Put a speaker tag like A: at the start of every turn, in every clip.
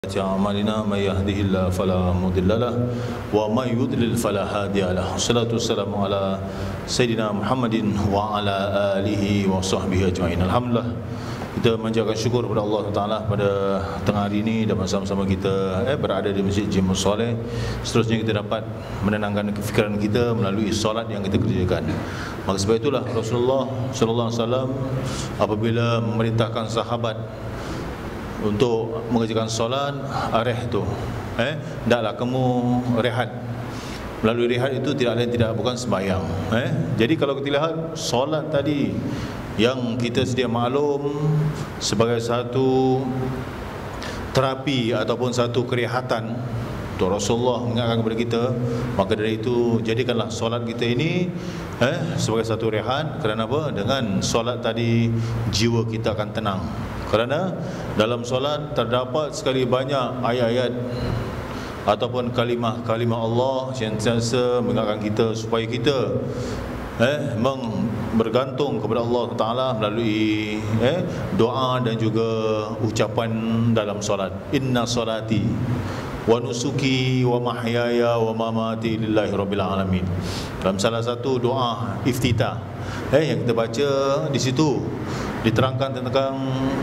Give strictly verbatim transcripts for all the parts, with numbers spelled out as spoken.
A: أعمالنا من يهده الله فلا مضل له ومن يضلل فلا هادي له. Wassalatu wassalamu ala Sayyidina Muhammadin wa ala alihi wa sahbihi ajma'in. Alhamdulillah, kita menjaga syukur kepada Allah Taala pada tengah hari ini dan bersama-sama kita eh, berada di Masjid Jimus Soleh. Seterusnya kita dapat menenangkan fikiran kita melalui solat yang kita kerjakan. Maka sebab itulah Rasulullah sallallahu alaihi wasallam apabila memerintahkan sahabat untuk mengerjakan solat, areh tu eh hendaklah kamu rehat. Melalui rehat itu tidak lain tidak bukan sembahyang. eh jadi kalau kita lihat solat tadi yang kita sedia maklum sebagai satu terapi ataupun satu kerehatan untuk Rasulullah mengingatkan kepada kita, maka dari itu jadikanlah solat kita ini eh sebagai satu rehat. Kerana apa? Dengan solat tadi jiwa kita akan tenang. Kerana dalam solat terdapat sekali banyak ayat-ayat ataupun kalimah-kalimah Allah yang sentiasa mengingatkan kita supaya kita eh bergantung kepada Allah Taala melalui eh doa dan juga ucapan dalam solat. Inna solati wa nusuki wa mahyaya wa mamati lillahi rabbil alamin. Dalam salah satu doa iftitah eh yang kita baca di situ diterangkan tentang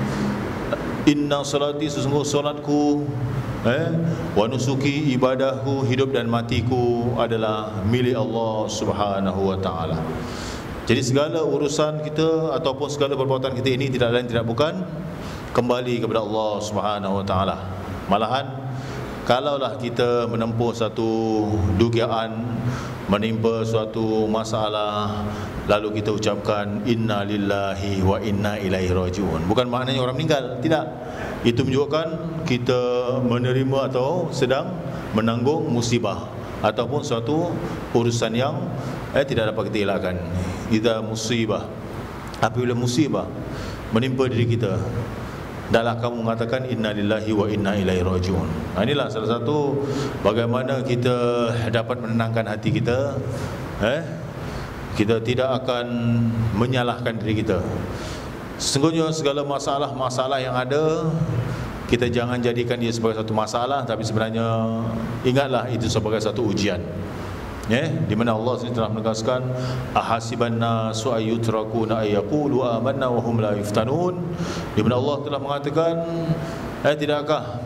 A: inna salati, sesungguh solatku eh wa nusuki, ibadahku, hidup dan matiku adalah milik Allah Subhanahu wa taala. Jadi segala urusan kita ataupun segala perbuatan kita ini tidak lain tidak bukan kembali kepada Allah Subhanahu wa taala. Malahan kalaulah kita menempuh satu dugaan, menimpa suatu masalah, lalu kita ucapkan inna lillahi wa inna ilaihi rajiun, bukan maknanya orang meninggal, tidak. Itu menunjukkan kita menerima atau sedang menanggung musibah ataupun suatu urusan yang eh, tidak dapat kita elakkan. Idza musibah, apabila musibah menimpa diri kita, hendaklah kamu mengatakan inna lillahi wa inna ilaihi rajiun. Nah, inilah salah satu bagaimana kita dapat menenangkan hati kita. Eh, kita tidak akan menyalahkan diri kita. Sesungguhnya segala masalah-masalah yang ada, kita jangan jadikan dia sebagai satu masalah, tapi sebenarnya ingatlah itu sebagai satu ujian. Ya, di mana Allah sendiri telah menegaskan ahasiban nasu ayyutrakuna ayyaqulu amanna wa hum la yuftanun. Di mana Allah telah mengatakan eh tidakkah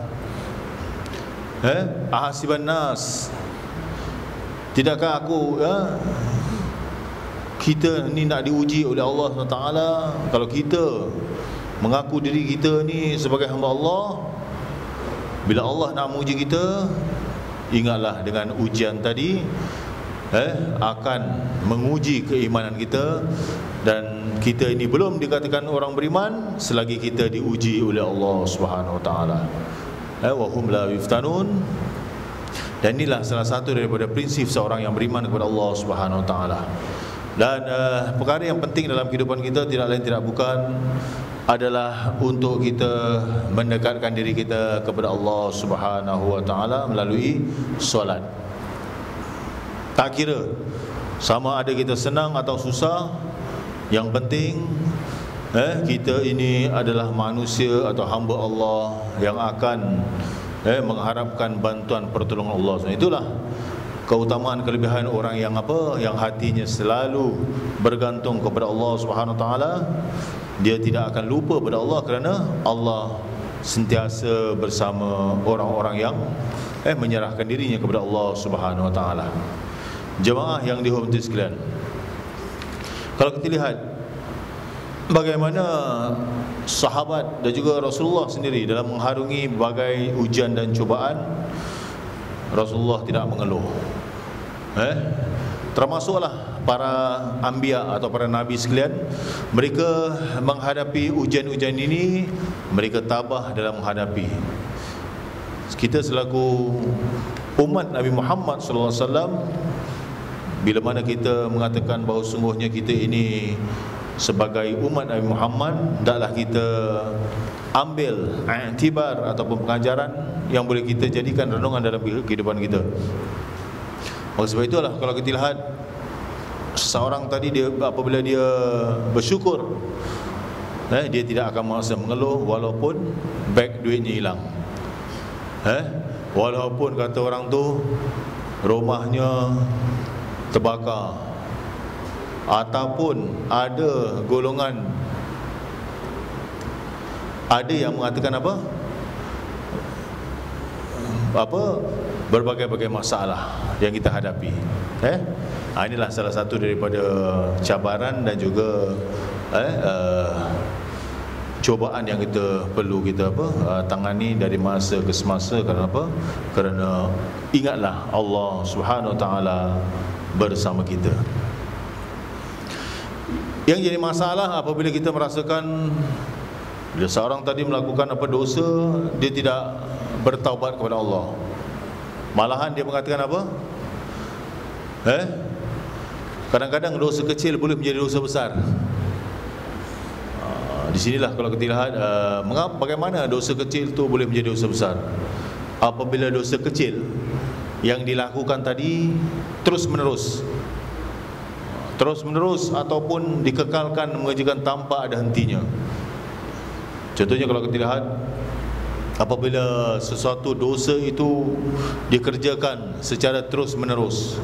A: eh ahasiban nas, tidakkah aku ya kita ni nak diuji oleh Allah subhanahu wa taala. Kalau kita mengaku diri kita ni sebagai hamba Allah, bila Allah nak menguji kita, ingatlah dengan ujian tadi eh akan menguji keimanan kita, dan kita ini belum dikatakan orang beriman selagi kita diuji oleh Allah Subhanahu wa taala. Eh wa hum la yuftanun. Dan inilah salah satu daripada prinsip seorang yang beriman kepada Allah Subhanahu wa taala. Dan uh, perkara yang penting dalam kehidupan kita tidak lain tidak bukan adalah untuk kita mendekatkan diri kita kepada Allah Subhanahu wa taala melalui solat. Tak kira sama ada kita senang atau susah, yang penting eh kita ini adalah manusia atau hamba Allah yang akan eh mengharapkan bantuan pertolongan Allah. Itulah keutamaan kelebihan orang yang apa? Yang hatinya selalu bergantung kepada Allah Subhanahu wa taala. Dia tidak akan lupa pada Allah kerana Allah sentiasa bersama orang-orang yang eh menyerahkan dirinya kepada Allah Subhanahu wa taala. Jemaah yang dihormati sekalian, kalau kita lihat bagaimana sahabat dan juga Rasulullah sendiri dalam mengharungi berbagai ujian dan cubaan, Rasulullah tidak mengeluh. Eh, termasuklah para anbiya atau para nabi sekalian, mereka menghadapi ujian-ujian ini, mereka tabah dalam menghadapi. Kita selaku umat Nabi Muhammad sallallahu alaihi wasallam, bila mana kita mengatakan bahawa sungguhnya kita ini sebagai umat Nabi Muhammad, hendaklah kita ambil iktibar ataupun pengajaran yang boleh kita jadikan renungan dalam kehidupan kita. Oleh sebab itulah kalau kita lihat seseorang tadi, dia apabila dia bersyukur, eh, dia tidak akan merasa mengeluh walaupun beg duitnya hilang. Eh, walaupun kata orang tu rumahnya terbakar, ataupun ada golongan, ada yang mengatakan apa? Apa? Berbagai-bagai masalah yang kita hadapi. Eh, ha, inilah salah satu daripada cabaran dan juga eh, uh, cubaan yang kita perlu kita apa uh, tangani dari masa ke semasa. Kerana apa? Kerana ingatlah Allah Subhanahu Wa Taala bersama kita. Yang jadi masalah apabila kita merasakan bila seorang tadi melakukan apa dosa, dia tidak bertaubat kepada Allah. Malahan dia mengatakan apa? Eh? Kadang-kadang dosa kecil boleh menjadi dosa besar. Di sinilah kalau kita lihat uh, mengapa, bagaimana dosa kecil itu boleh menjadi dosa besar. Apabila dosa kecil yang dilakukan tadi terus menerus terus menerus ataupun dikekalkan, mengerjakan tanpa ada hentinya. Contohnya kalau kita lihat apabila sesuatu dosa itu dikerjakan secara terus menerus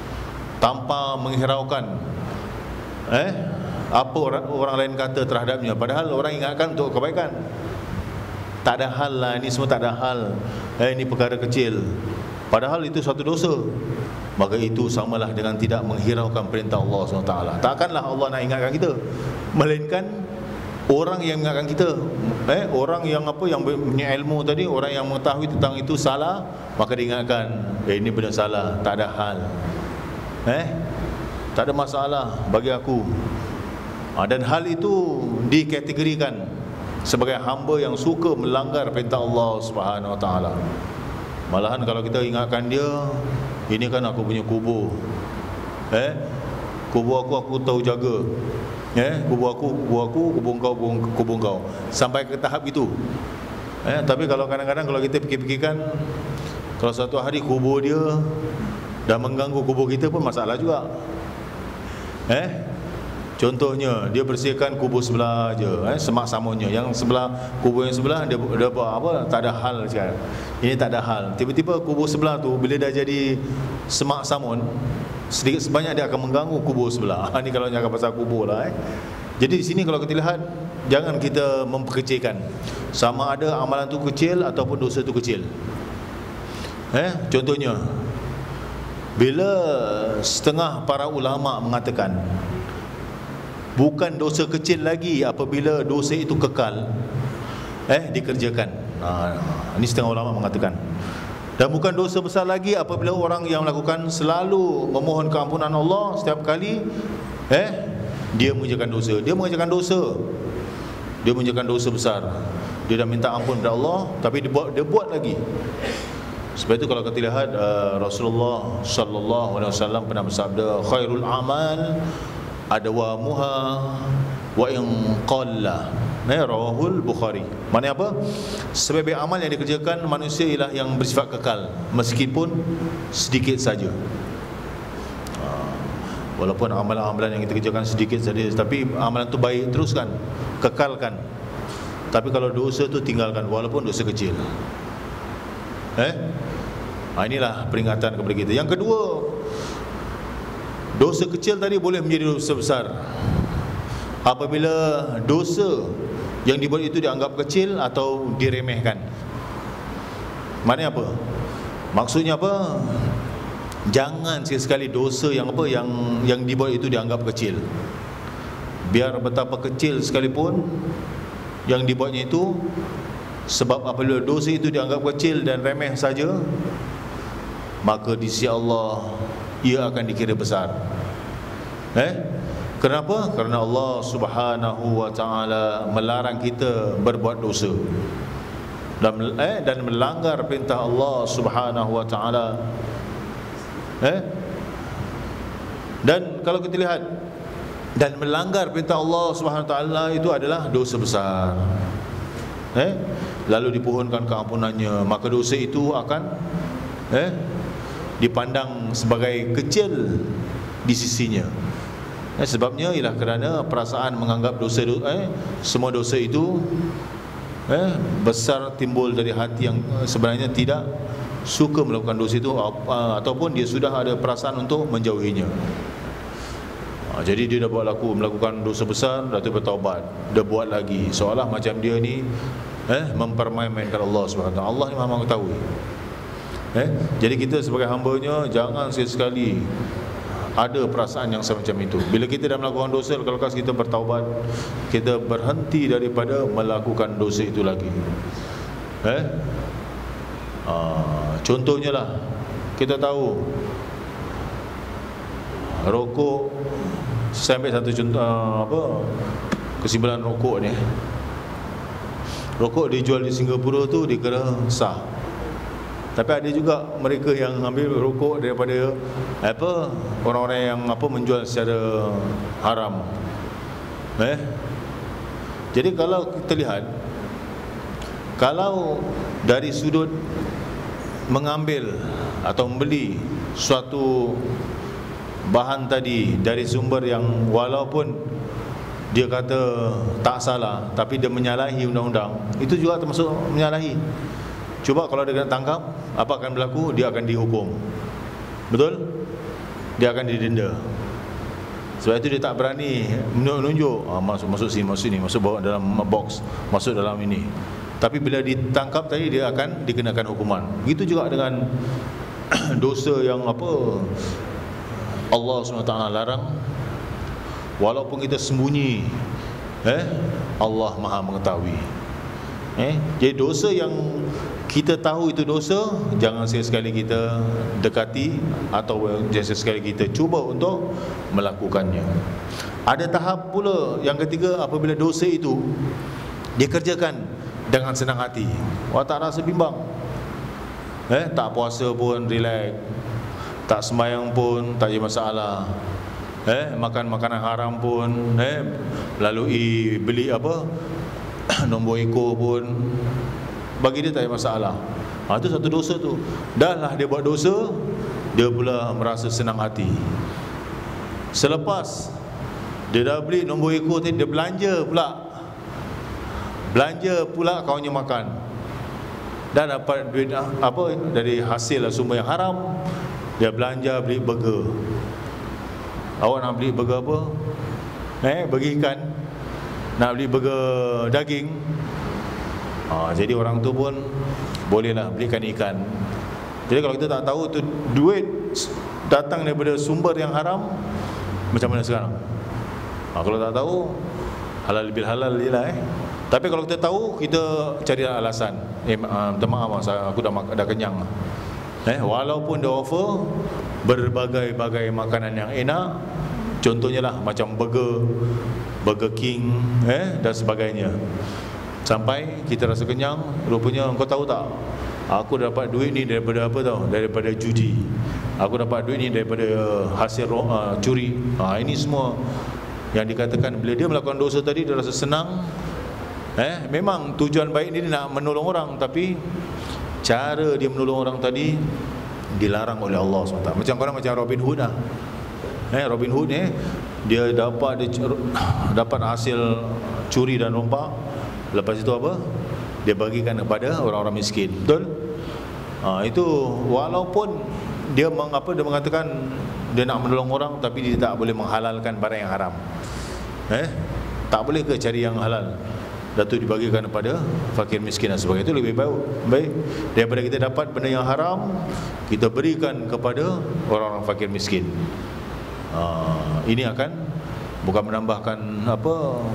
A: tanpa menghiraukan eh apa orang, orang lain kata terhadapnya, padahal orang ingatkan untuk kebaikan. Tak ada hal lah, ini semua tak ada hal, eh, ini perkara kecil, padahal itu satu dosa. Maka itu samalah dengan tidak menghiraukan perintah Allah subhanahu wa taala. Takkanlah Allah nak ingatkan kita, melainkan orang yang ingatkan kita, eh, orang yang apa yang punya ilmu tadi, orang yang mengetahui tentang itu salah, maka diingatkan, eh, ini benar salah, tak ada hal, eh, tak ada masalah bagi aku. Dan hal itu dikategorikan sebagai hamba yang suka melanggar perintah Allah Subhanahu Wa Taala. Malahan kalau kita ingatkan dia, ini kan aku punya kubur, eh, kubur aku aku tahu jaga, eh, kubur aku kubur aku kubur kau kubur kau, sampai ke tahap itu. Eh, tapi kalau kadang-kadang kalau kita fikir-fikirkan, kalau satu hari kubur dia dah mengganggu kubur kita pun masalah juga. Eh, contohnya dia bersihkan kubur sebelah aja, eh, semak samunnya, yang sebelah kubur yang sebelah dia, dia buat apa, tak ada hal sekarang. Ini tak ada hal. Tiba-tiba kubur sebelah tu bila dah jadi semak samun, sedikit sebanyak dia akan mengganggu kubur sebelah. Ini kalau cakap pasal kubur lah, eh. Jadi di sini kalau kita lihat, jangan kita memperkecilkan sama ada amalan tu kecil ataupun dosa tu kecil. Eh, contohnya bila setengah para ulama mengatakan bukan dosa kecil lagi apabila dosa itu kekal, eh, dikerjakan. Ha, ini setengah ulama mengatakan. Dan bukan dosa besar lagi apabila orang yang melakukan selalu memohon keampunan Allah setiap kali, eh, dia mengerjakan dosa. Dia mengerjakan dosa. Dia mengerjakan dosa besar. Dia dah minta ampun kepada Allah, tapi dia buat, dia buat lagi. Sebab itu kalau kita lihat uh, Rasulullah sallallahu alaihi wasallam pernah bersabda, khairul amal adwamuha wa in qalla. Nah, rawahul Bukhari. Maknanya apa? Sebaik-baik amal yang dikerjakan manusia ialah yang bersifat kekal, meskipun sedikit saja. Walaupun amalan-amalan yang kita kerjakan sedikit saja, tapi amalan itu baik, teruskan, kekalkan. Tapi kalau dosa itu tinggalkan, walaupun dosa kecil. Eh? Ha, inilah peringatan kepada kita. Yang kedua, dosa kecil tadi boleh menjadi dosa besar apabila dosa yang dibuat itu dianggap kecil atau diremehkan. Maknanya apa? Maksudnya apa? Jangan sekali-sekali dosa yang apa yang yang dibuat itu dianggap kecil. Biar betapa kecil sekalipun yang dibuatnya itu, sebab apabila dosa itu dianggap kecil dan remeh saja, maka di sisi Allah ia akan dikira besar. Eh? Kenapa? Kerana Allah Subhanahu Wa Taala melarang kita berbuat dosa dan eh, dan melanggar perintah Allah Subhanahu Wa Taala. Eh? Dan kalau kita lihat, dan melanggar perintah Allah Subhanahu Wa Taala itu adalah dosa besar. Eh? Lalu dipohonkan keampunannya, maka dosa itu akan eh dipandang sebagai kecil di sisinya. Eh, sebabnya ialah kerana perasaan menganggap dosa eh, semua dosa itu eh, besar timbul dari hati yang sebenarnya tidak suka melakukan dosa itu, ataupun dia sudah ada perasaan untuk menjauhinya. Jadi dia dah buat laku melakukan dosa besar, dah tu bertaubat, dah buat lagi, seolah macam dia ni eh mempermain-mainkan Allah Subhanahu Wa Taala. Allah ni Maha mengetahui. Eh, jadi kita sebagai hamba-Nya jangan sekali-sekali ada perasaan yang semacam itu. Bila kita dah melakukan dosa, kalau kita bertaubat, kita berhenti daripada melakukan dosa itu lagi. Eh? Uh, contohnya lah, kita tahu rokok. Saya ambil satu contoh, uh, apa kesimpulan rokok ni. Rokok dijual di Singapura tu dikira sah. Tapi ada juga mereka yang ambil rokok daripada apa orang-orang yang apa menjual secara haram. Eh? Jadi kalau kita lihat, kalau dari sudut mengambil atau membeli suatu bahan tadi dari sumber yang walaupun dia kata tak salah, tapi dia menyalahi undang-undang, itu juga termasuk menyalahi. Cuba kalau dia kena tangkap, apa akan berlaku? Dia akan dihukum. Betul? Dia akan didenda. Sebab itu dia tak berani menunjuk, ah, masuk masuk sini, masuk sini, masuk bawa dalam box, masuk dalam ini. Tapi bila ditangkap tadi, dia akan dikenakan hukuman. Begitu juga dengan dosa yang apa Allah subhanahu wa taala larang. Walaupun kita sembunyi, eh, Allah Maha mengetahui. Eh, jadi dosa yang kita tahu itu dosa, jangan sekali-sekali kita dekati, atau jangan sekali kita cuba untuk melakukannya. Ada tahap pula yang ketiga, apabila dosa itu dikerjakan dengan senang hati, wah, tak rasa bimbang, eh, tak puasa pun relax, tak sembahyang pun tak ada masalah, eh, makan makanan haram pun, eh, lalui beli apa nombor ekor pun, bagi dia tak ada masalah. Ha, itu satu dosa tu. Dah lah dia buat dosa, dia pula merasa senang hati. Selepas dia dah beli nombor ekor tadi, dia belanja pula. Belanja pula kawannya makan. Dah dapat duit apa dari hasil sumber yang haram, dia belanja beli burger. Awak nak beli burger apa? Eh, bagi ikan. Nak beli burger daging. Ha, jadi orang tu pun bolehlah belikan ikan. Jadi kalau kita tak tahu tu duit datang daripada sumber yang haram, macam mana sekarang? Ha, kalau tak tahu, halal bil halal je lah, eh. Tapi kalau kita tahu, kita cari alasan. Eh, uh, minta maaf, aku dah, dah kenyang. Eh, walaupun dia offer berbagai-bagai makanan yang enak, contohnya lah macam burger, Burger King, eh, dan sebagainya. Sampai kita rasa kenyang, rupanya kau tahu tak, aku dapat duit ni daripada apa tau? Daripada judi. Aku dapat duit ni daripada hasil uh, curi. Ha, ini semua yang dikatakan bila dia melakukan dosa tadi, dia rasa senang. Eh, memang tujuan baik ni dia nak menolong orang, tapi cara dia menolong orang tadi dilarang oleh Allah subhanahu wa taala. Macam orang macam Robin Hood lah. Eh, Robin Hood ni dia dapat dia dapat hasil curi dan rompak. Lepas itu apa? Dia bagikan kepada orang-orang miskin. Betul? Ha, itu walaupun dia mengapa dia mengatakan dia nak menolong orang, tapi dia tak boleh menghalalkan barang yang haram. Eh? Tak boleh ke cari yang halal? Datuk dibagikan kepada fakir miskin dan sebagainya. Itu lebih baik, baik daripada kita dapat benda yang haram, kita berikan kepada orang-orang fakir miskin. Ha, ini akan bukan menambahkan apa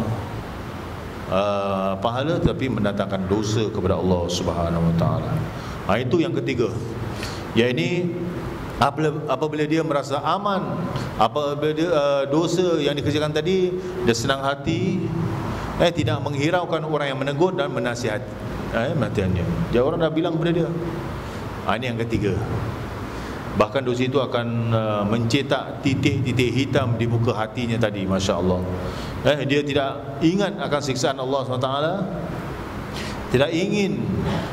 A: Uh, pahala, tapi mendatangkan dosa kepada Allah Subhanahu Wa Taala. Ha, itu yang ketiga. Ya, ini apabila, apabila dia merasa aman, apabila dia, uh, dosa yang dikerjakan tadi, dia senang hati, eh, tidak menghiraukan orang yang menegur dan menasihati, eh, menasihatinya. Dia orang dah bilang kepada dia. Ha, ini yang ketiga. Bahkan dosa itu akan uh, mencetak titik-titik hitam di muka hatinya tadi, Masya Allah. Eh, dia tidak ingat akan siksaan Allah subhanahu wa taala, tidak ingin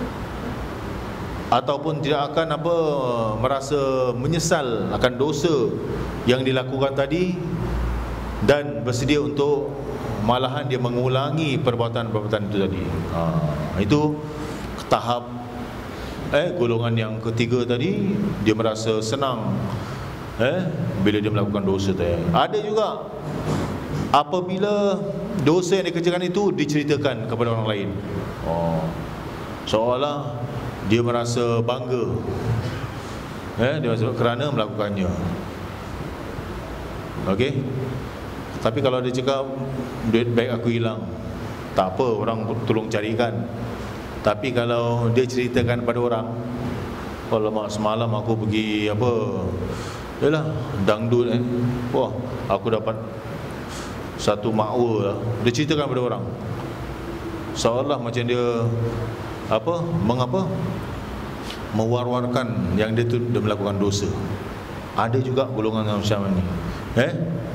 A: ataupun tidak akan apa merasa menyesal akan dosa yang dilakukan tadi, dan bersedia untuk malahan dia mengulangi perbuatan-perbuatan itu tadi. Ha, itu tahap eh golongan yang ketiga tadi, dia merasa senang eh bila dia melakukan dosa tadi. Ada juga apabila dosa yang dikerjakan itu diceritakan kepada orang lain. Oh, seolah dia merasa bangga. Eh, dia merasa kerana melakukannya. Okey. Tapi kalau dia cakap duit baik aku hilang, tak apa, orang tolong carikan. Tapi kalau dia ceritakan pada orang, kalau mak semalam aku pergi apa, yalah dangdut eh, wah aku dapat satu makwa lah. Dia ceritakan pada orang, seolah macam dia apa, mengapa mewar-warkan yang dia tu dia melakukan dosa. Ada juga golongan macam ni. Eh,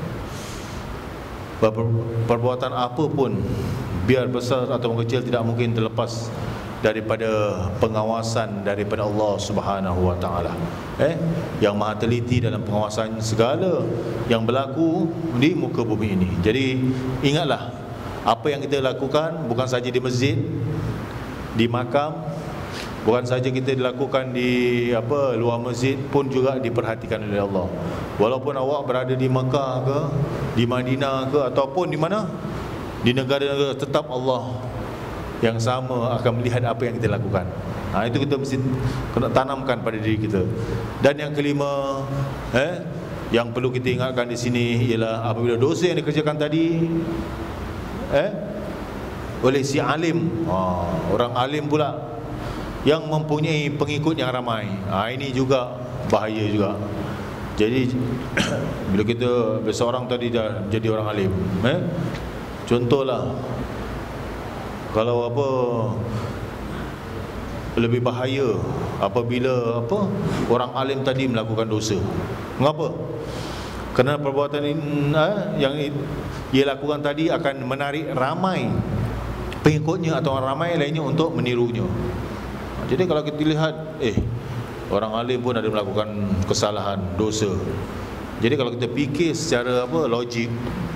A: perbuatan apa pun, biar besar atau kecil, tidak mungkin terlepas daripada pengawasan daripada Allah Subhanahu wa taala. Eh, yang Maha teliti dalam pengawasan segala yang berlaku di muka bumi ini. Jadi ingatlah, apa yang kita lakukan bukan saja di masjid, di makam, bukan saja kita dilakukan di apa luar masjid, pun juga diperhatikan oleh Allah. Walaupun awak berada di Mekah ke, di Madinah ke, ataupun di mana, di negara-negara, tetap Allah yang sama akan melihat apa yang kita lakukan. Ha, itu kita mesti kena tanamkan pada diri kita. Dan yang kelima, eh, yang perlu kita ingatkan di sini ialah apabila dosa yang dikerjakan tadi eh oleh si alim, ha, orang alim pula yang mempunyai pengikut yang ramai, ha, ini juga bahaya juga. Jadi bila kita, bila seorang tadi dah jadi orang alim, eh, contohlah, kalau apa, lebih bahaya apabila apa orang alim tadi melakukan dosa. Mengapa? Kerana perbuatan ini, eh, yang ia lakukan tadi akan menarik ramai pengikutnya atau orang ramai lainnya untuk menirunya. Jadi kalau kita lihat, eh orang alim pun ada melakukan kesalahan, dosa. Jadi kalau kita fikir secara apa logik,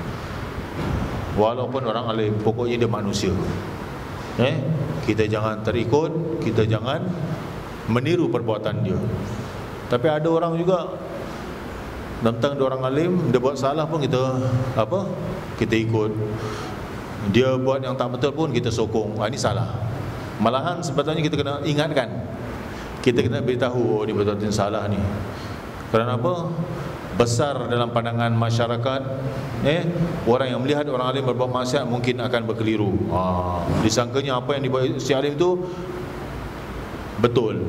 A: walaupun orang alim, pokoknya dia manusia. Eh, kita jangan terikut, kita jangan meniru perbuatan dia. Tapi ada orang juga tentang dia orang alim, dia buat salah pun kita apa? Kita ikut. Dia buat yang tak betul pun kita sokong. Ah, ini salah. Malahan sebetulnya kita kena ingatkan, kita kena beritahu, oh ni betul-betul salah ni. Kerana apa? Besar dalam pandangan masyarakat, eh orang yang melihat orang alim berbuat maksiat mungkin akan berkeliru. Ha, disangkanya apa yang dibuat si alim itu betul.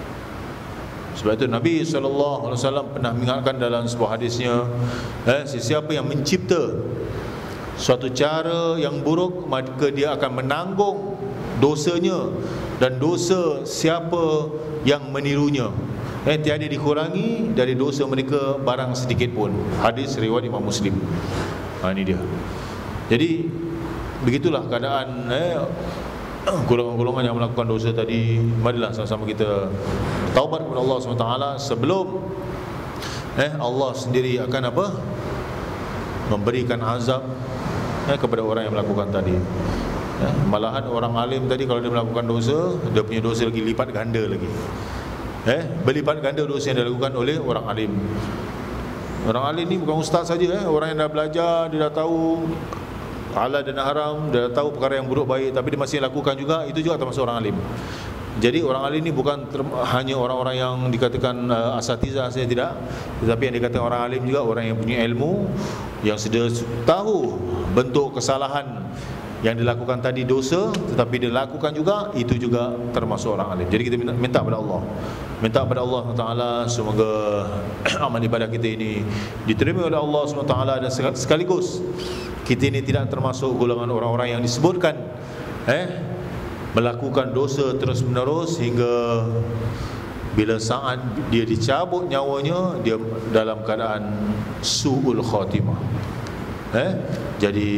A: Sebab itu Nabi sallallahu alaihi wasallam pernah mengingatkan dalam sebuah hadisnya, eh sesiapa yang mencipta suatu cara yang buruk, maka dia akan menanggung dosanya dan dosa siapa yang menirunya. Eh, tiada dikurangi dari dosa mereka barang sedikit pun. Hadis riwayat Imam Muslim. Ha, ini dia. Jadi begitulah keadaan eh, golongan-golongan yang melakukan dosa tadi. Marilah sama-sama kita taubat kepada Allah subhanahu wa taala sebelum eh Allah sendiri akan apa? Memberikan azab eh, kepada orang yang melakukan tadi. Eh, malahan orang alim tadi kalau dia melakukan dosa, dia punya dosa lagi lipat ganda lagi. Eh, berlipat ganda dosa yang dilakukan oleh orang alim. Orang alim ni bukan ustaz saja, eh, orang yang dah belajar, dia dah tahu halal dan haram, dia dah tahu perkara yang buruk baik, tapi dia masih lakukan juga, itu juga termasuk orang alim. Jadi orang alim ni bukan hanya orang-orang yang dikatakan uh, asatizah saja, tidak, tetapi yang dikatakan orang alim juga orang yang punya ilmu, yang sedia tahu bentuk kesalahan yang dilakukan tadi dosa, tetapi dia lakukan juga, itu juga termasuk orang alim. Jadi kita minta, minta kepada Allah, minta kepada Allah subhanahu wa taala semoga amal ibadah kita ini diterima oleh Allah subhanahu wa taala, dan sekaligus kita ini tidak termasuk golongan orang-orang yang disebutkan eh melakukan dosa terus menerus hingga bila saat dia dicabut nyawanya, dia dalam keadaan su'ul khatimah. Eh jadi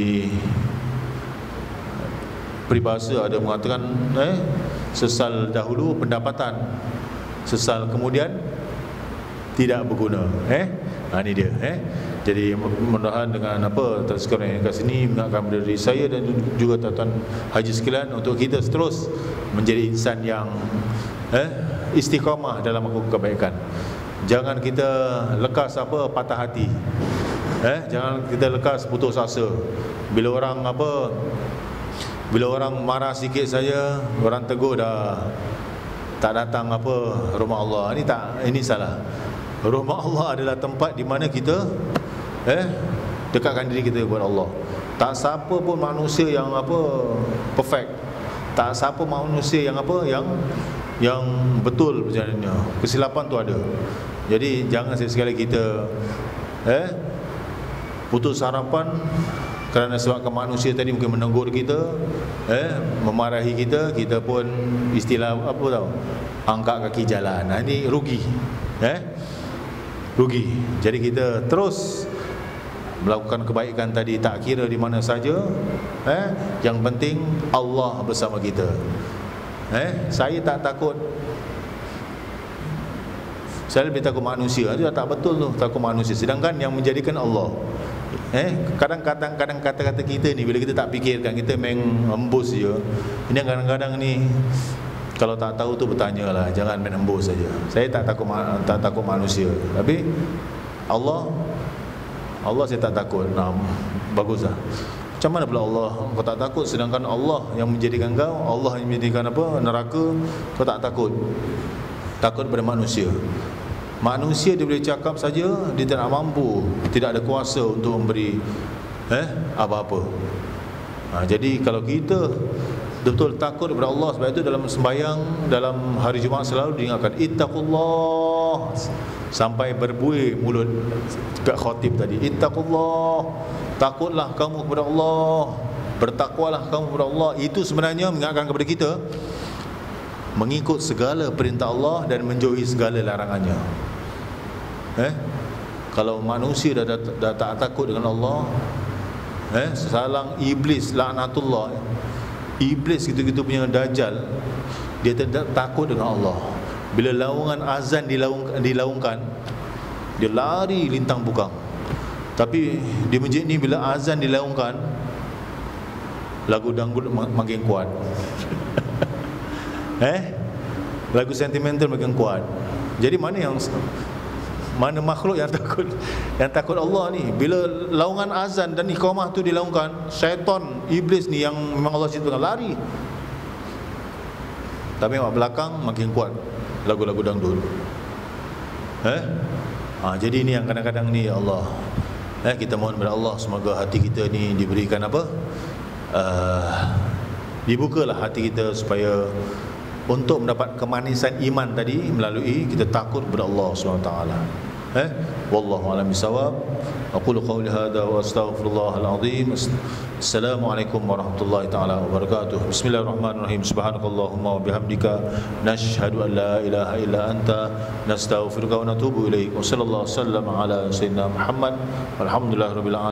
A: peribahasa ada mengatakan eh sesal dahulu pendapatan, sesal kemudian tidak berguna. Eh ha, ini dia eh Jadi mudah-mudahan dengan apa tazkirah yang kat sini mengingatkan kepada diri saya dan juga tuan-tuan haji sekalian untuk kita terus menjadi insan yang eh, istiqamah dalam melakukan kebaikan. Jangan kita lekas apa patah hati. Eh, jangan kita lekas putus asa. Bila orang apa bila orang marah sikit saja, orang tegur dah tak datang apa rumah Allah. Ini tak, ini salah. Rumah Allah adalah tempat di mana kita eh dekatkan diri kita kepada Allah. Tak siapa pun manusia yang apa perfect. Tak siapa manusia yang apa yang yang betul perjalanannya. Kesilapan tu ada. Jadi jangan sekali kita eh putus harapan kerana sebabkan manusia tadi mungkin menegur kita, eh memarahi kita, kita pun istilah apa tahu, angkat kaki jalan. Nah, ini rugi. Eh? Rugi. Jadi kita terus melakukan kebaikan tadi, tak kira di mana saja, eh yang penting Allah bersama kita. Eh saya tak takut, saya lebih takut manusia. Itu tak betul tu, takut manusia. Sedangkan yang menjadikan Allah. Eh kadang-kadang kadang kata-kata kita ni bila kita tak fikirkan, kita main embus je. Ini kadang-kadang ni kalau tak tahu tu bertanyalah, jangan main embus saja. Saya tak takut tak takut manusia. Tapi Allah Allah saya tak takut. Nah, baguslah. Macam mana pula Allah kau tak takut, sedangkan Allah yang menjadikan kau, Allah yang menjadikan apa neraka, kau tak takut. Takut pada manusia. Manusia dia boleh cakap saja, dia tak mampu, tidak ada kuasa untuk memberi eh apa-apa. Ha, jadi kalau kita betul takut kepada Allah, sebab itu dalam sembahyang dalam hari Jumaat selalu diingatkan ittaqullah, sampai berbuih mulut kat khatib tadi. Ittaqullah, takutlah kamu kepada Allah, bertakwalah kamu kepada Allah. Itu sebenarnya mengingatkan kepada kita mengikut segala perintah Allah dan menjauhi segala larangannya. Eh, kalau manusia dah, dah, dah tak takut dengan Allah, eh, salang iblis laknatullah, iblis gitu-gitu punya dajjal, dia tidak takut dengan Allah. Bila laungan azan dilaung, dilaungkan, dia lari lintang bukang. Tapi di masjid ni bila azan dilaungkan, lagu dangdut makin kuat. Eh, lagu sentimental makin kuat. Jadi mana yang mana makhluk yang takut yang takut Allah ni? Bila laungan azan dan iqamah tu dilaungkan, syaitan, iblis ni yang memang Allah ciptakan lari. Tapi kat belakang makin kuat lagu-lagu dangdut. Eh? Ha, jadi ini yang kadang-kadang ni ya Allah. Eh, kita mohon kepada Allah semoga hati kita ni diberikan apa? Uh, dibukalah hati kita supaya untuk mendapat kemanisan iman tadi melalui kita takut kepada Allah subhanahu wa taala. Eh, wallahu a'lam bissawab. Aqulu qawli hadza wa astaghfirullahal azim. Assalamualaikum warahmatullahi taala wabarakatuh. Bismillahirrahmanirrahim. Subhanakallahumma wa bihamdika nashhadu an la ilaha illa anta nastaghfiruka wa natubu ilaik. Wa sallallahu wasallam ala sayyidina Muhammad. Walhamdulillahirabbil alamin.